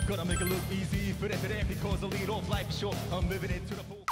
Gonna make it look easy, but if it ain't because the lead off life is short, I'm living it to the full.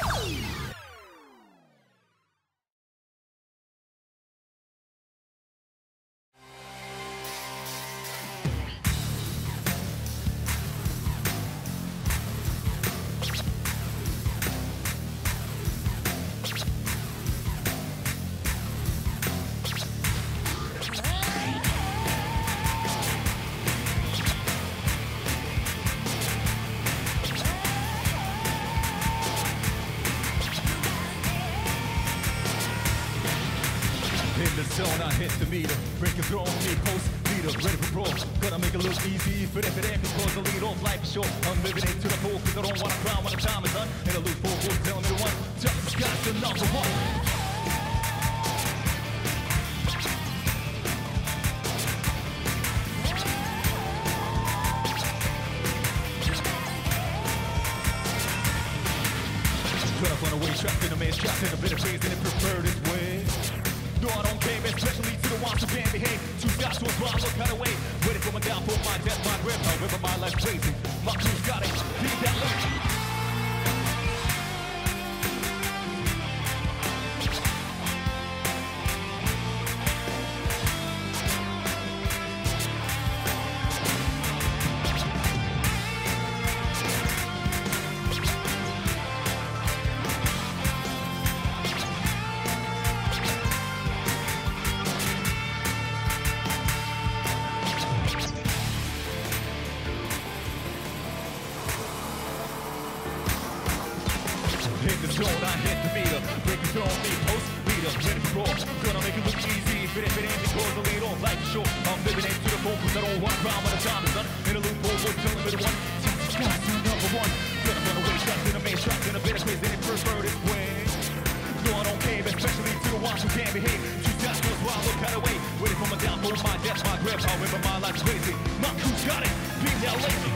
In the zone, I hit the meter. Breaking through on me, post leader, ready for brawl. Gonna make it look easy, but if it ain't because the lead off life is short, I'm living it to the full, cause I don't wanna cry when the time is done. And the loop full, telling me to run. Just got the number one. Gonna run away, trapped in a man's trapped in a bit of phase, and it preferred its way. No, I don't care, especially to the ones who can't behave. Two shots to a blind, look kind of way. Ready for my downfall, my death, my grip. However, my life's crazy. My crew's got it. Leave that late. Hit the zone, I hit the meter. Breaking through on me, post leader, ready for brawl. Gonna make it look easy, but if it ain't because the lead off life is short, I'm living it to the full, cause I don't wanna cry when the time is done. In a loophole, boys telling me to run. Jesus God's number one. Gonna run away, trapped in a maze, trapped in a bit of space, and it preferred its way. No, I don't care, especially to the ones who can't behave. Two shots to a blind, look kind of way. Ready for my downfall, my death, my grip. However, my life's crazy. My crew's got it. Being now lazy.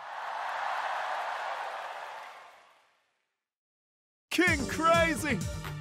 King Crazy!